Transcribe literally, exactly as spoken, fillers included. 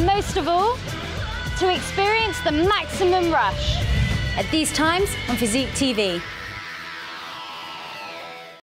most of all, to experience the maximum rush. At these times on Physique T V.